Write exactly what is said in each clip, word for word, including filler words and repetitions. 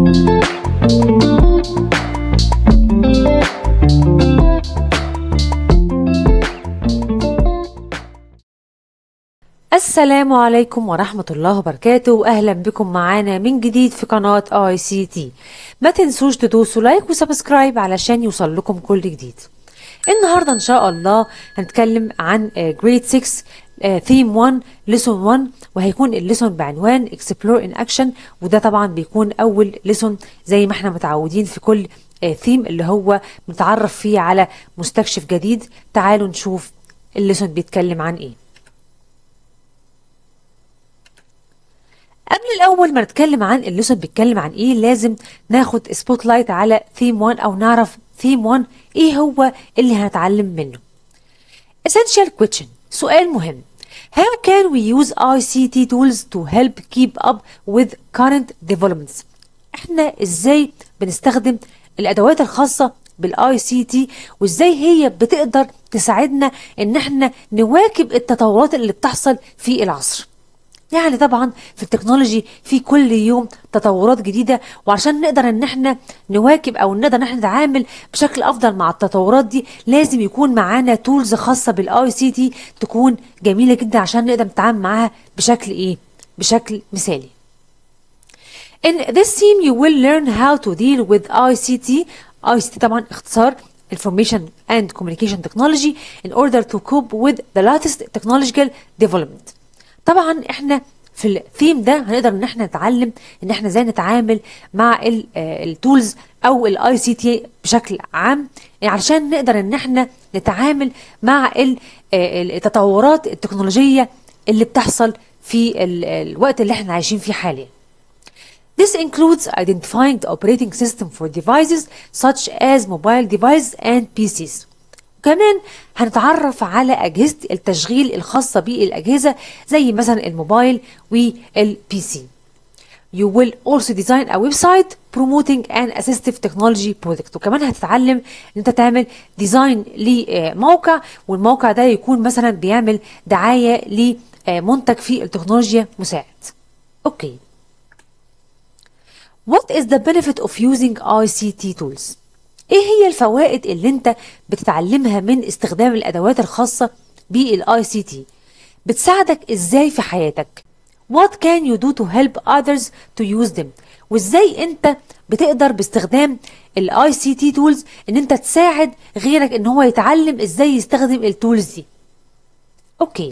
السلام عليكم ورحمة الله وبركاته، وأهلا بكم معانا من جديد في قناة آي سي تي. ما تنسوش تدوسوا لايك وسبسكرايب علشان يوصل لكم كل جديد. النهاردة إن شاء الله هنتكلم عن جريد ستة ثيم واحد ليسون واحد، وهيكون الليسون بعنوان Explore in Action، وده طبعا بيكون أول ليسون زي ما احنا متعودين في كل ثيم اللي هو متعرف فيه على مستكشف جديد. تعالوا نشوف الليسون بيتكلم عن ايه. قبل الأول ما نتكلم عن الليسون بيتكلم عن إيه، لازم ناخد سبوت لايت على ثيم واحد أو نعرف ثيم واحد إيه هو اللي هنتعلم منه. Essential question، سؤال مهم. How can we use آي سي تي tools to help keep up with current developments؟ إحنا إزاي بنستخدم الأدوات الخاصة بالآي سي تي، وإزاي هي بتقدر تساعدنا إن إحنا نواكب التطورات اللي بتحصل في العصر. يعني طبعا في التكنولوجي في كل يوم تطورات جديدة، وعشان نقدر ان احنا نواكب او نقدر ان احنا نتعامل بشكل افضل مع التطورات دي، لازم يكون معانا تولز خاصة بالاي سي تي تكون جميلة جدا عشان نقدر نتعامل معاها بشكل ايه؟ بشكل مثالي. In this theme you will learn how to deal with آي سي تي. آي سي تي طبعا اختصار Information and Communication Technology in order to cope with the latest technological development. طبعا احنا في الثيم ده هنقدر ان احنا نتعلم ان احنا ازاي نتعامل مع التولز او الاي سي تي بشكل عام، علشان نقدر ان احنا نتعامل مع التطورات التكنولوجية اللي بتحصل في الوقت اللي احنا عايشين فيه حاليا. This includes identifying the operating system for devices such as mobile devices and بي سيز. كمان هنتعرف على أجهزة التشغيل الخاصة بالأجهزة زي مثلا الموبايل والبي سي. You will also design a website promoting an assistive technology product. وكمان هتتعلم ان انت تعمل ديزاين لموقع، والموقع ده يكون مثلا بيعمل دعاية لمنتج في التكنولوجيا مساعد. اوكي. What is the benefit of using آي سي تي tools؟ ايه هي الفوائد اللي انت بتتعلمها من استخدام الادوات الخاصة بالاي سي تي؟ بتساعدك ازاي في حياتك؟ What can you do to help others to use them؟ وازاي انت بتقدر باستخدام الاي سي تي tools ان انت تساعد غيرك ان هو يتعلم ازاي يستخدم التولز دي. اوكي.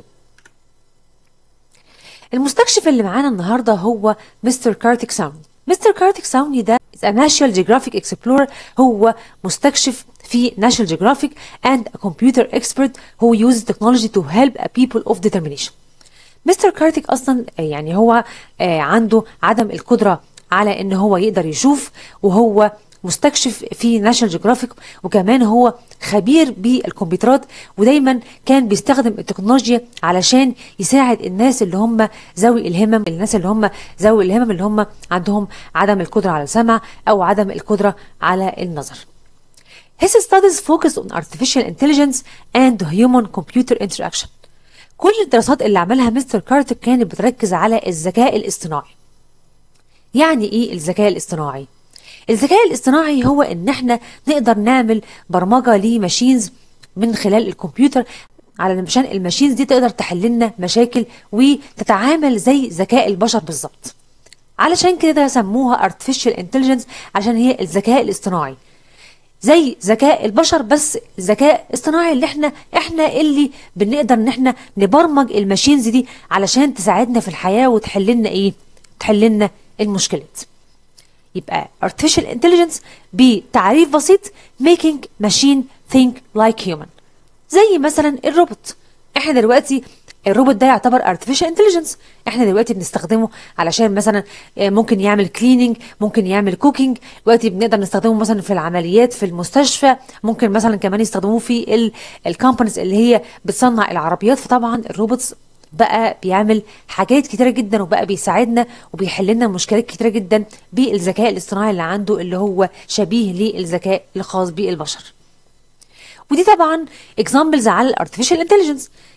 المستكشف اللي معانا النهارده هو مستر كارتيك ساوني. مستر كارتيك ساوني ده is a National Geographic Explorer، هو مستكشف في National Geographic and a computer expert who uses technology to help a people of determination. مستر كارتيك أصلا يعني هو عنده عدم القدرة على إن هو يقدر يشوف، وهو مستكشف في ناشونال جيوغرافيك، وكمان هو خبير بالكمبيوترات، ودايما كان بيستخدم التكنولوجيا علشان يساعد الناس اللي هم ذوي الهمم، الناس اللي هم ذوي الهمم اللي هم عندهم عدم القدرة على السمع أو عدم القدرة على النظر. His studies focus on artificial intelligence and human computer interaction. كل الدراسات اللي عملها مستر كارتيك كانت بتركز على الذكاء الاصطناعي. يعني ايه الذكاء الاصطناعي؟ الذكاء الاصطناعي هو ان احنا نقدر نعمل برمجة لماشينز من خلال الكمبيوتر، على مشان الماشينز دي تقدر تحل لنا مشاكل وتتعامل زي ذكاء البشر بالظبط. علشان كده سموها artificial intelligence، عشان هي الذكاء الاصطناعي زي ذكاء البشر، بس ذكاء اصطناعي اللي احنا احنا اللي بنقدر ان احنا نبرمج الماشينز دي علشان تساعدنا في الحياة وتحل لنا ايه؟ تحل لنا المشكلات. يبقى artificial intelligence بتعريف بسيط making machine think like human. زي مثلا الروبوت. احنا دلوقتي الروبوت ده يعتبر artificial intelligence، احنا دلوقتي بنستخدمه علشان مثلا ممكن يعمل cleaning، ممكن يعمل cooking، دلوقتي بنقدر نستخدمه مثلا في العمليات في المستشفى، ممكن مثلا كمان يستخدموه في الكومبانيز اللي هي بتصنع العربيات. فطبعا الروبوتس بقى بيعمل حاجات كتيرة جدا، وبقى بيساعدنا وبيحل لنا مشكلات كتيرة جدا بالذكاء الاصطناعي اللي عنده، اللي هو شبيه للذكاء الخاص بالبشر. ودي طبعا examples على الارتفيشال انتليجنس،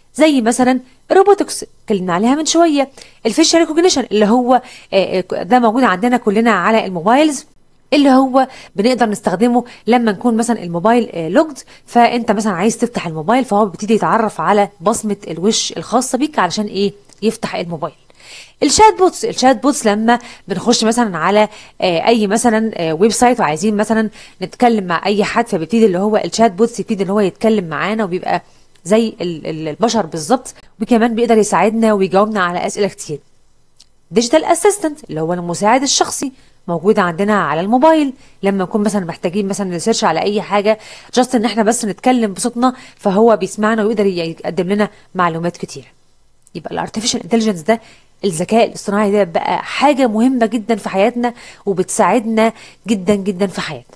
زي مثلا الروبوتكس اتكلمنا عليها من شويه، الفيشل ريكوجنيشن اللي هو ده موجود عندنا كلنا على الموبايلز، اللي هو بنقدر نستخدمه لما نكون مثلا الموبايل لوجد، فانت مثلا عايز تفتح الموبايل فهو بيبتدي يتعرف على بصمه الوش الخاصه بيك علشان ايه يفتح الموبايل. الشات بوتس الشات بوتس لما بنخش مثلا على اي مثلا ويب سايت وعايزين مثلا نتكلم مع اي حد، فبيبتدي اللي هو الشات بوتس يبتدي اللي هو يتكلم معانا وبيبقى زي البشر بالظبط، وكمان بيقدر يساعدنا ويجاوبنا على اسئله كتير. ديجيتال اسيستنت اللي هو المساعد الشخصي موجود عندنا على الموبايل لما نكون مثلا محتاجين مثلا نسيرش على اي حاجه، جاست ان احنا بس نتكلم بصوتنا فهو بيسمعنا ويقدر يقدم لنا معلومات كتير. يبقى الارتفيشال انتليجنس ده، الذكاء الاصطناعي ده بقى حاجه مهمه جدا في حياتنا وبتساعدنا جدا جدا في حياتنا.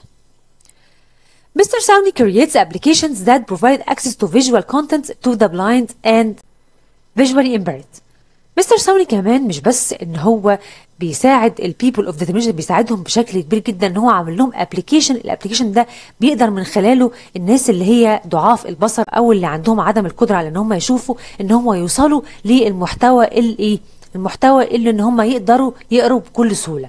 مستر Sowney creates applications that provide access to visual content to the blind and visually impaired. مستر Sowney كمان مش بس ان هو بيساعد البيبل اوف ديترمينيشن، بيساعدهم بشكل كبير جدا ان هو عامل لهم ابلكيشن. الابلكيشن ده بيقدر من خلاله الناس اللي هي ضعاف البصر او اللي عندهم عدم القدره على ان هم يشوفوا ان هم يوصلوا للمحتوى الايه المحتوى اللي ان هم يقدروا يقروا بكل سهوله.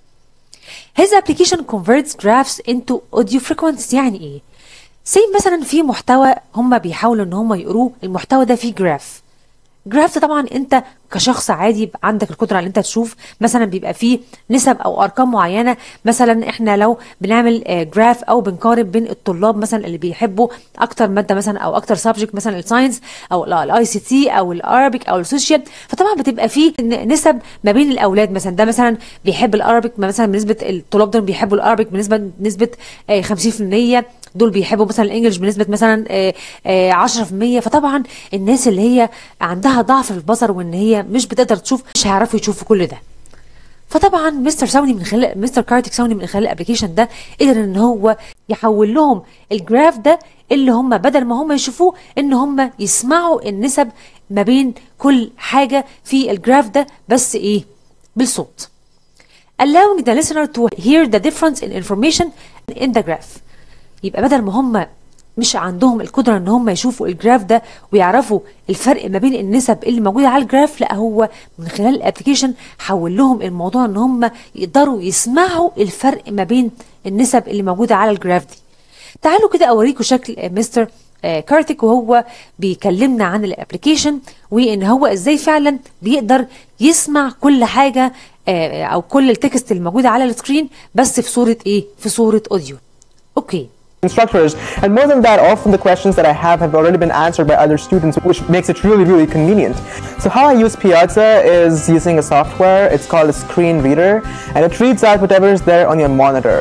His application converts graphs into audio frequencies. يعني ايه؟ زي مثلا في محتوى هم بيحاولوا ان هم يقروه، المحتوى ده فيه جراف. جراف طبعا انت كشخص عادي يبقى عندك القدره على انت تشوف، مثلا بيبقى فيه نسب او ارقام معينه. مثلا احنا لو بنعمل جراف او بنقارن بين الطلاب مثلا اللي بيحبوا اكتر ماده مثلا او اكتر سبجكت، مثلا الساينس او الاي سي تي او الارابيك او السوشيال، فطبعا بتبقى فيه نسب ما بين الاولاد. مثلا ده مثلا بيحب الارابيك، مثلا بنسبه الطلاب دول بيحبوا الارابيك بنسبه نسبه خمسين في المية، دول بيحبوا مثلا الانجليش بنسبه مثلا عشرة في المية. فطبعا الناس اللي هي عندها ضعف في البصر وان هي مش بتقدر تشوف مش هيعرفوا يشوفوا كل ده. فطبعا مستر ساوني من خلال مستر كارتيك ساوني من خلال الابلكيشن ده قدر ان هو يحول لهم الجراف ده اللي هم بدل ما هم يشوفوه ان هم يسمعوا النسب ما بين كل حاجه في الجراف ده بس ايه بالصوت. allowing the listener to hear the difference in information in the graph. يبقى بدل ما هم مش عندهم القدرة ان هم يشوفوا الجراف ده ويعرفوا الفرق ما بين النسب اللي موجودة على الجراف، لا هو من خلال الابلكيشن حول لهم الموضوع ان هم يقدروا يسمعوا الفرق ما بين النسب اللي موجودة على الجراف دي. تعالوا كده اوريكم شكل مستر كارتيك وهو بيكلمنا عن الابلكيشن وان هو ازاي فعلا بيقدر يسمع كل حاجة او كل التكست اللي موجودة على السكرين بس في صورة ايه؟ في صورة اوديو. اوكي. Instructors, and more than that, often the questions that I have have already been answered by other students, which makes it really, really convenient. So how I use Piazza is using a software. It's called a screen reader, and it reads out whatever is there on your monitor.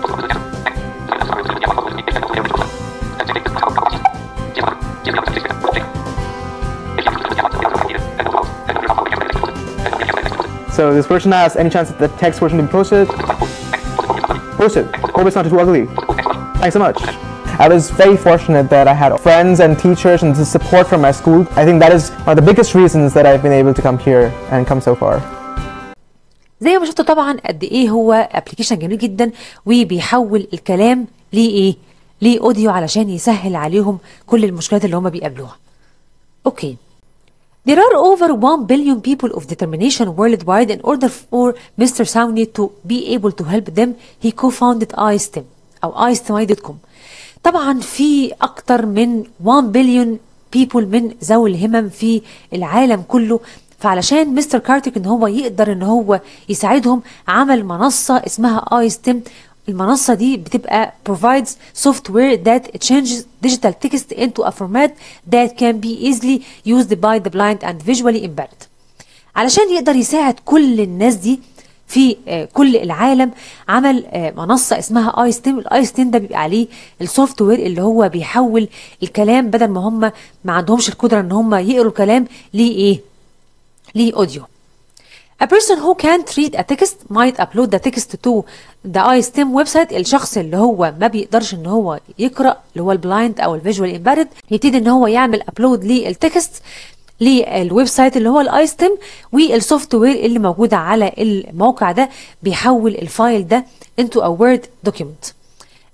So this person asks, any chance that the text version will be posted? Post it. Hope it's not too ugly. Thanks so much. I was very fortunate that I had friends and teachers and the support from my school. I think that is one of the biggest reasons that I've been able to come here and come so far. زي ما شفتوا طبعا قد ايه هو ابلكيشن جميل جدا وبيحول الكلام لايه؟ لاوديو علشان يسهل عليهم كل المشكلات اللي هم بيقابلوها. اوكي. There are over one billion people of determination worldwide. In order for Mister Sowney to be able to help them, he co-founded iSTEM أو اي ستيم اي دوت كوم. طبعا في أكتر من one billion people من ذوي الهمم في العالم كله، فعلشان مستر كارتيك إن هو يقدر إن هو يساعدهم عمل منصة اسمها iSTEM. المنصة دي بتبقى provides software that changes digital text into a format that can be easily used by the blind and visually impaired. علشان يقدر يساعد كل الناس دي في كل العالم، عمل منصة اسمها اي ستيم. الاي ستيم ده بيبقى عليه السوفت وير اللي هو بيحول الكلام بدل ما هم ما عندهمش القدرة ان هم يقروا الكلام ليه ليه اوديو. A person who can't read a text might upload the text to the iSTEM website. الشخص اللي هو ما بيقدرش ان هو يقرأ اللي هو البلايند او الفيجوال امبيرد يبتدي ان هو يعمل ابلود للتكست للويب سايت اللي هو الاي ستيم، والسوفت وير اللي موجوده على الموقع ده بيحول الفايل ده into a word document.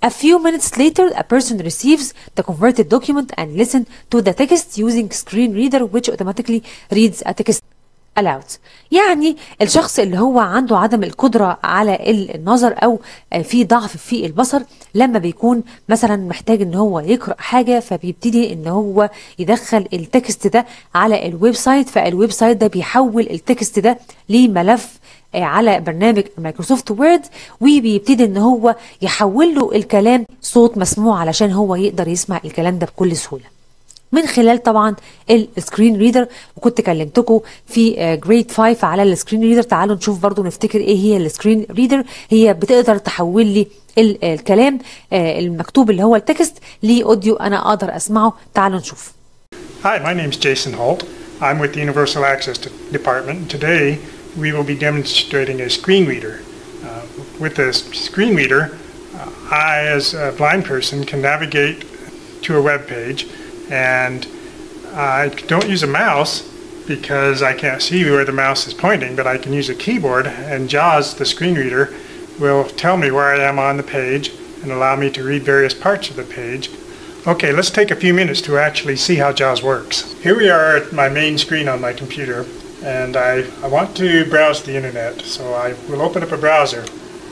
A few minutes later, a person receives the converted document and listens to the text using screen reader which automatically reads a text aloud. يعني الشخص اللي هو عنده عدم القدرة على النظر أو في ضعف في البصر لما بيكون مثلا محتاج ان هو يقرأ حاجة فبيبتدي ان هو يدخل التكست ده على الويب سايت، فالويب سايت ده بيحول التكست ده لملف على برنامج مايكروسوفت وورد وبيبتدي ان هو يحول له الكلام صوت مسموع علشان هو يقدر يسمع الكلام ده بكل سهولة من خلال طبعا السكرين ريدر. وكنت كلمتكم في جريد خمسة على السكرين ريدر، تعالوا نشوف برضو نفتكر ايه هي السكرين ريدر. هي بتقدر تحول لي الكلام المكتوب اللي هو التكست لاوديو انا اقدر اسمعه. تعالوا نشوف. Hi, my name is Jason Holt. I'm with the Universal Access Department. Today we will be demonstrating a screen reader. Uh, with the screen reader, uh, I as a blind person can navigate to a web page, and I don't use a mouse because I can't see where the mouse is pointing, but I can use a keyboard, and JAWS, the screen reader, will tell me where I am on the page and allow me to read various parts of the page. Okay, let's take a few minutes to actually see how JAWS works. Here we are at my main screen on my computer, and I, I want to browse the internet, so I will open up a browser.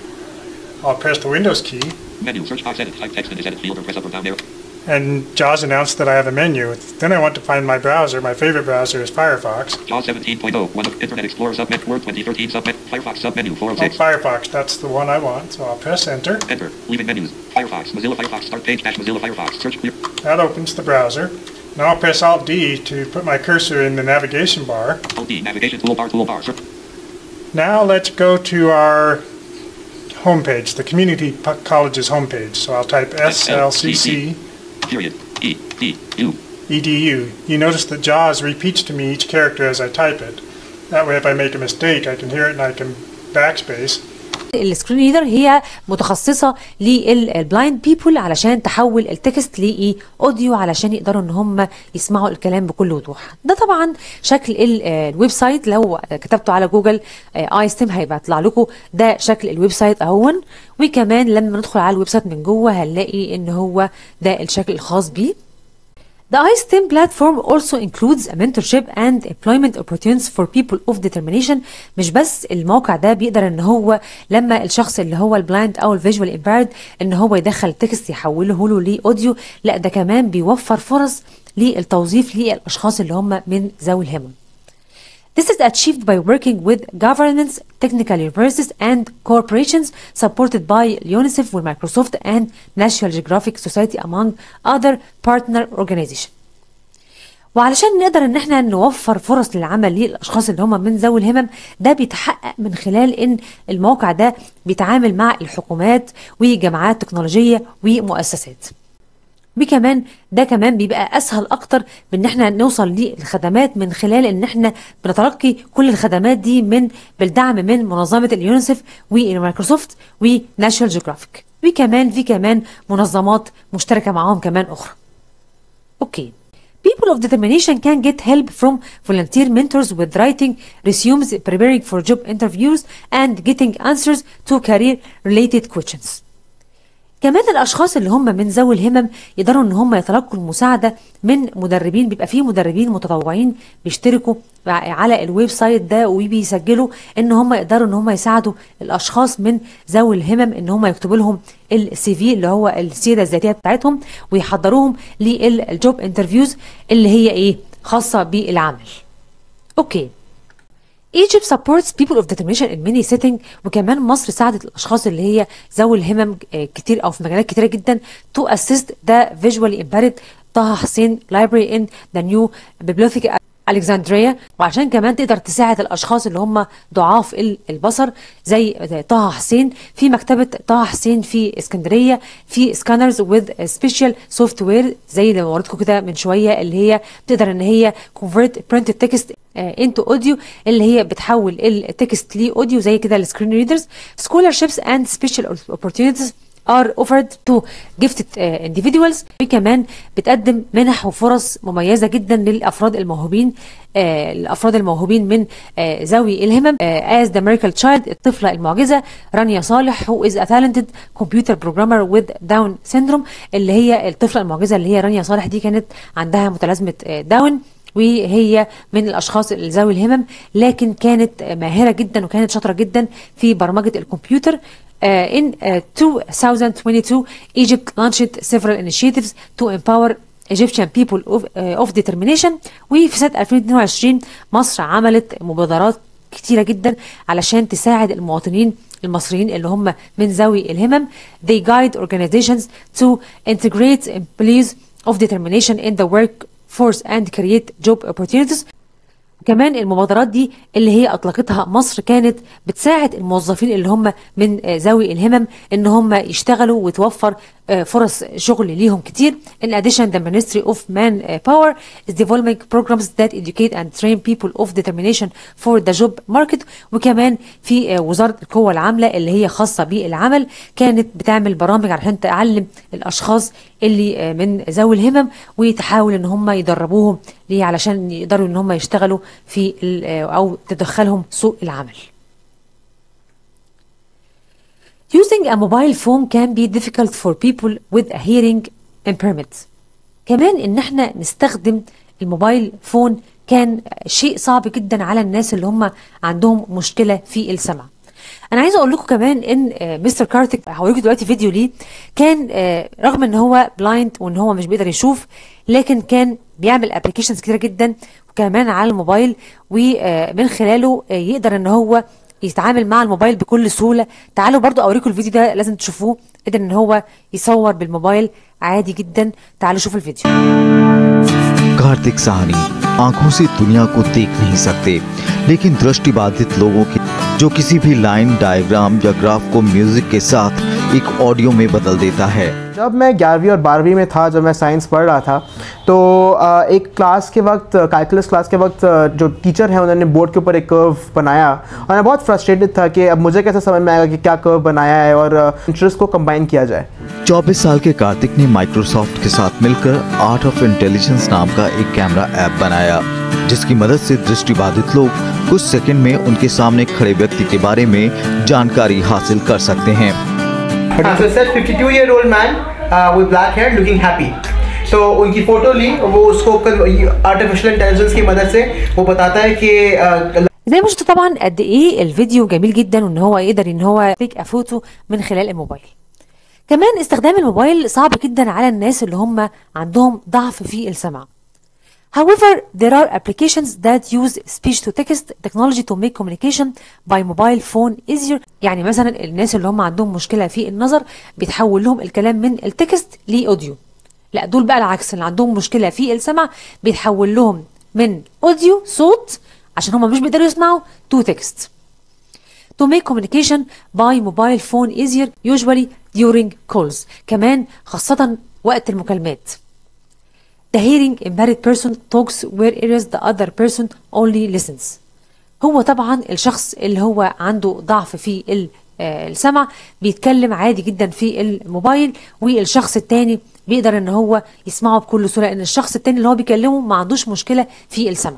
I'll press the Windows key. Menu, search box, edit, type text in this edit field or press up or down arrow. And JAWS announced that I have a menu. Then I want to find my browser. My favorite browser is Firefox. JAWS seventeen point oh, one of Internet Explorer submit, Word twenty thirteen submit, Firefox submenu four oh six. Oh, Firefox, that's the one I want, so I'll press enter. Enter, leaving menus, Firefox, Mozilla Firefox, start page dash Mozilla Firefox, search clear. That opens the browser. Now I'll press Alt D to put my cursor in the navigation bar. Alt D, navigation toolbar, toolbar, search. Now let's go to our homepage, the community college's homepage. So I'll type S L C C period E D U E D U. You notice that JAWS repeats to me each character as I type it. That way if I make a mistake I can hear it and I can backspace. السكرين ريدر هي متخصصه للبلايند بيبول علشان تحول التكست لايه اوديو علشان يقدروا ان هم يسمعوا الكلام بكل وضوح. ده طبعا شكل الويب سايت، لو كتبتوا على جوجل اي ستيم هيبقى يطلع لكم ده شكل الويب سايت اهون. وكمان لما ندخل على الويب سايت من جوه هنلاقي ان هو ده الشكل الخاص بيه. The I STEM platform also includes a mentorship and employment opportunities for people of determination. مش بس الموقع ده بيقدر ان هو لما الشخص اللي هو البلايند او الفيجوال امبيرد ان هو يدخل تكست يحوله له لاوديو، لا ده كمان بيوفر فرص للتوظيف للاشخاص اللي هم من ذوي الهمم. This is achieved by working with governments, technical universities and corporations supported by UNICEF with Microsoft and National Geographic Society among other partner organizations. وعلشان نقدر ان احنا نوفر فرص للعمل للاشخاص اللي هم من ذوي الهمم، ده بيتحقق من خلال ان الموقع ده بيتعامل مع الحكومات وجامعات تكنولوجية ومؤسسات. وكمان ده كمان بيبقى اسهل اكتر بان احنا نوصل للخدمات من خلال ان احنا بنتلقي كل الخدمات دي من بالدعم من منظمه اليونيسف ومايكروسوفت وناشونال جيوغرافيك، وكمان في كمان منظمات مشتركه معاهم كمان اخرى. اوكي. People of determination can get help from volunteer mentors with writing resumes, preparing for job interviews and getting answers to career related questions. كمان الاشخاص اللي هم من ذوي الهمم يقدروا ان هم يتلقوا المساعده من مدربين، بيبقى فيه مدربين متطوعين بيشتركوا على الويب سايت ده وبيسجلوا ان هم يقدروا ان هم يساعدوا الاشخاص من ذوي الهمم ان هم يكتبوا لهم السي في اللي هو السيره الذاتيه بتاعتهم ويحضروهم للجوب انترفيوز اللي هي ايه خاصه بالعمل. اوكي. Egypt supports people of determination in many settings. وكمان مصر ساعدت الاشخاص اللي هي ذوي الهمم كتير او في مجالات كتيره جدا to assist the visually impaired. طه حسين library in the new bibliothèque Alexandria، وعشان كمان تقدر تساعد الاشخاص اللي هم ضعاف البصر زي طه حسين في مكتبه طه حسين في اسكندريه في سكانرز with سبيشال سوفت وير زي اللي وريتكم كده من شويه اللي هي بتقدر ان هي convert printed text into audio اللي هي بتحول التكست لاوديو زي كده السكرين ريدرز. scholarships and special opportunities are offered to gifted uh, individuals. وكمان بتقدم منح وفرص مميزة جدا للأفراد الموهوبين آه الأفراد الموهوبين من آه ذوي الهمم. آه as the miracle child الطفلة المعجزة رانيا صالح who is a talented computer programmer with Down syndrome. اللي هي الطفلة المعجزة اللي هي رانيا صالح دي كانت عندها متلازمة آه داون، وهي من الأشخاص ذوي الهمم، لكن كانت ماهرة جدا وكانت شاطرة جدا في برمجة الكمبيوتر. Uh, in uh, two thousand twenty-two, Egypt launched several initiatives to empower Egyptian people of, uh, of determination. وفي سنة ألفين واثنين وعشرين مصر عملت مبادرات كتيرة جدا علشان تساعد المواطنين المصريين اللي هم من ذوي الهمم. They guide organizations to integrate employees of determination in the workforce and create job opportunities. كمان المبادرات دي اللي هي أطلقتها مصر كانت بتساعد الموظفين اللي هم من ذوي الهمم إن هم يشتغلوا وتوفر فرص شغل ليهم كتير. In addition, the Ministry of Manpower is developing programs that educate and train people of determination for the job market. وكمان في وزارة القوى العاملة اللي هي خاصة بالعمل كانت بتعمل برامج عشان تعلم الأشخاص اللي من ذوي الهمم وتحاول إن هم يدربوهم ليه علشان يقدروا إن هم يشتغلوا في أو تدخلهم سوق العمل. Using a mobile phone can be difficult for people with a hearing impairment. كمان إن احنا نستخدم الموبايل فون كان شيء صعب جدا على الناس اللي هم عندهم مشكلة في السمع. أنا عايزة أقول لكم كمان إن مستر كارتك هوريكم دلوقتي فيديو ليه، كان رغم إن هو بلايند وإن هو مش بيقدر يشوف، لكن كان بيعمل ابلكيشنز كتيرة جدا وكمان على الموبايل، ومن خلاله يقدر إن هو يتعامل مع الموبايل بكل سهولة. تعالوا برضو أوريكم الفيديو ده، لازم تشوفوه. قدر إن هو يصور بالموبايل عادي جدا. تعالوا شوفوا الفيديو. कार्तिक साहनी आंखों से दुनिया को देख नहीं सकते, लेकिन दृष्टिबाधित लोगों की जो किसी भी लाइन, डायग्राम या ग्राफ को म्यूजिक के साथ एक ऑडियो में बदल देता है। जब मैं ग्यारहवीं और बारहवीं में था, जब मैं साइंस पढ़ रहा था, तो एक क्लास के वक्त, कैलकुलस क्लास के वक्त, जो टीचर है उन्होंने बोर्ड के ऊपर एक कर्व बनाया और मैं बहुत फ्रस्ट्रेटेड था कि अब मुझे कैसे समझ में आएगा कि क्या कर्व बनाया है और इंटरेस्ट को कंबाइन किया जाए। चौबीस साल के कार्तिक ने माइक्रोसॉफ्ट के साथ मिलकर आर्ट ऑफ इंटेलिजेंस नाम का एक कैमरा ऐप बनाया, जिसकी मदद से दृष्टिबाधित लोग कुछ सेकंड में उनके सामने खड़े व्यक्ति के बारे में जानकारी हासिल कर सकते हैं। Uh, so said fifty-two year old man uh, with black hair looking happy. तो उनकी फोटो ली, वो उसको आर्टिफिशियल इंटेलिजेंस की मदद से वो बताता है कि زي ما شفتوا طبعا قد ايه الفيديو جميل جدا وان هو يقدر ان هو يتيك افوتو من خلال الموبايل. كمان استخدام الموبايل صعب جدا على الناس اللي هم عندهم ضعف في السمع. However, there are applications that use speech-to-text technology to make communication by mobile phone easier. يعني مثلا الناس اللي هم عندهم مشكلة في النظر بيتحول لهم الكلام من التكست لأوديو. لا، دول بقى العكس، اللي عندهم مشكلة في السمع بيتحول لهم من أوديو صوت عشان هم مش بيقدروا يسمعوا to text. To make communication by mobile phone easier usually during calls. كمان خاصة وقت المكالمات. The hearing impaired person talks whereas the other person only listens. هو طبعا الشخص اللي هو عنده ضعف في السمع بيتكلم عادي جدا في الموبايل، والشخص التاني بيقدر ان هو يسمعه بكل سهولة، لان الشخص التاني اللي هو بيكلمه ما عندوش مشكلة في السمع.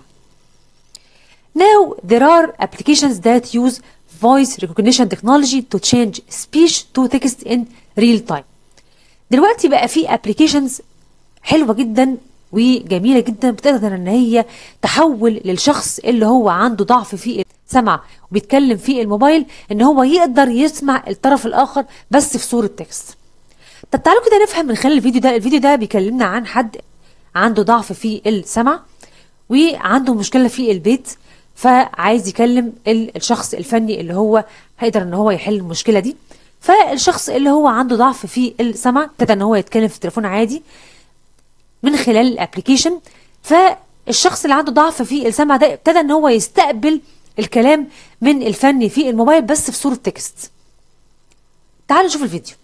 Now there are applications that use voice recognition technology to change speech to text in real time. دلوقتي بقى في applications حلوة جدا وجميلة جدا بتقدر ان هي تحول للشخص اللي هو عنده ضعف في السمع وبيتكلم في الموبايل ان هو يقدر يسمع الطرف الاخر بس في صورة تكست. طب تعالوا كده نفهم من خلال الفيديو ده. الفيديو ده بيكلمنا عن حد عنده ضعف في السمع وعنده مشكلة في البيت، فعايز يكلم الشخص الفني اللي هو هيقدر ان هو يحل المشكلة دي. فالشخص اللي هو عنده ضعف في السمع ابتدى ان هو يتكلم في التليفون عادي من خلال الابليكيشن. فالشخص اللي عنده ضعف في السمع ده ابتدى ان هو يستقبل الكلام من الفني في الموبايل بس في صورة تكست. تعالوا نشوف الفيديو.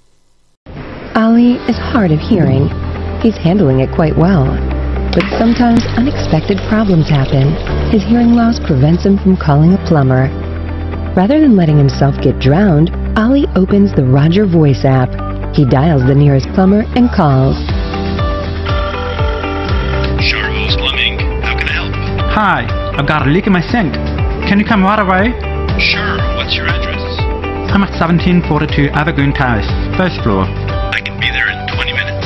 Ali is hard of hearing. He's handling it quite well. But sometimes unexpected problems happen. His hearing loss prevents him from calling a plumber. Rather than letting himself get drowned, Ali opens the Roger Voice app. He dials the nearest plumber and calls. Charles Plumbing. How can I help? Hi, I've got a leak in my sink. Can you come right away? Sure. What's your address? I'm at seventeen forty-two Evergreen Terrace, first floor. I can be there in twenty minutes.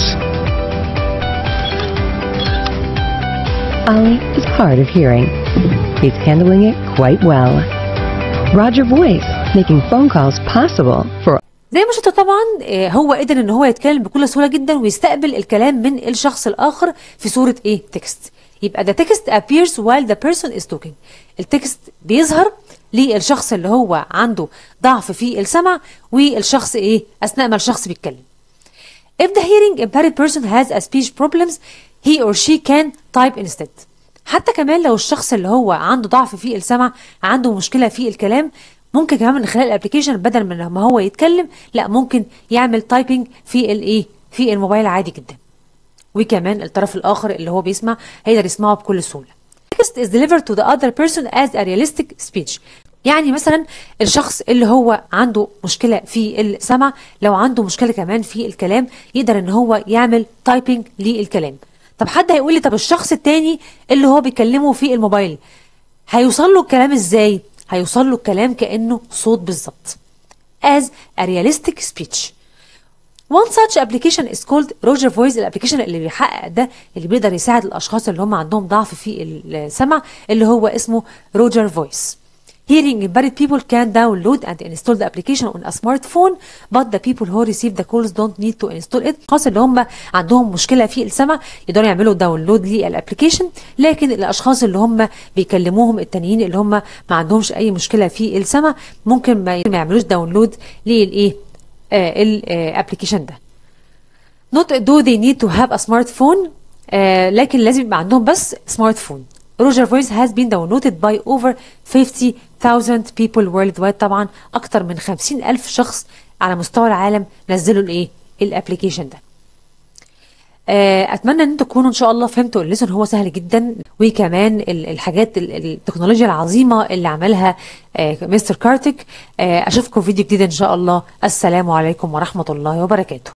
Ali is hard of hearing. He's handling it quite well. Roger Voice, making phone calls possible for. زي ما شفتوا طبعا آه، هو قدر ان هو يتكلم بكل سهوله جدا ويستقبل الكلام من الشخص الاخر في صوره ايه؟ تكست. يبقى the text appears while the person is talking. التكست بيظهر للشخص اللي هو عنده ضعف في السمع والشخص ايه؟ اثناء ما الشخص بيتكلم. If the hearing impaired person has a speech problems, he or she can type instead. حتى كمان لو الشخص اللي هو عنده ضعف في السمع عنده مشكله في الكلام، ممكن كمان من خلال الابلكيشن بدل من ما هو يتكلم لا ممكن يعمل تايبنج في الايه؟ في الموبايل عادي جدا. وكمان الطرف الاخر اللي هو بيسمع هيقدر يسمعه بكل سهوله. Text is delivered to the other person as a realistic speech. يعني مثلا الشخص اللي هو عنده مشكله في السمع لو عنده مشكله كمان في الكلام يقدر ان هو يعمل تايبنج للكلام. طب حد هيقول لي طب الشخص التاني اللي هو بيكلمه في الموبايل هيوصل له الكلام ازاي؟ هيوصل له الكلام كأنه صوت بالظبط. As a realistic speech. One such application is called Roger Voice. الابلكيشن اللي بيحقق ده اللي بيقدر يساعد الاشخاص اللي هم عندهم ضعف في السمع اللي هو اسمه Roger Voice. Hearing impaired people can download and install the application on a smartphone, but the people who receive the calls don't need to install it. الاشخاص اللي هم عندهم مشكله في السمع يقدروا يعملوا داونلود للابلكيشن، لكن الاشخاص اللي هم بيكلموهم التانيين اللي هم ما عندهمش اي مشكله في السمع ممكن ما يعملوش داونلود للايه آه الابلكيشن ده. Not do they need to have a smartphone آه لكن لازم يبقى عندهم بس سمارت فون. Roger Voice has been downloaded by over fifty thousand people worldwide. طبعا اكتر من خمسين ألف شخص على مستوى العالم نزلوا الايه الابلكيشن ده. اتمنى ان انتم تكونوا ان شاء الله فهمتوا الليسون. هو سهل جدا، وكمان الحاجات التكنولوجيا العظيمه اللي عملها مستر كارتك. اشوفكم فيديو جديد ان شاء الله. السلام عليكم ورحمه الله وبركاته.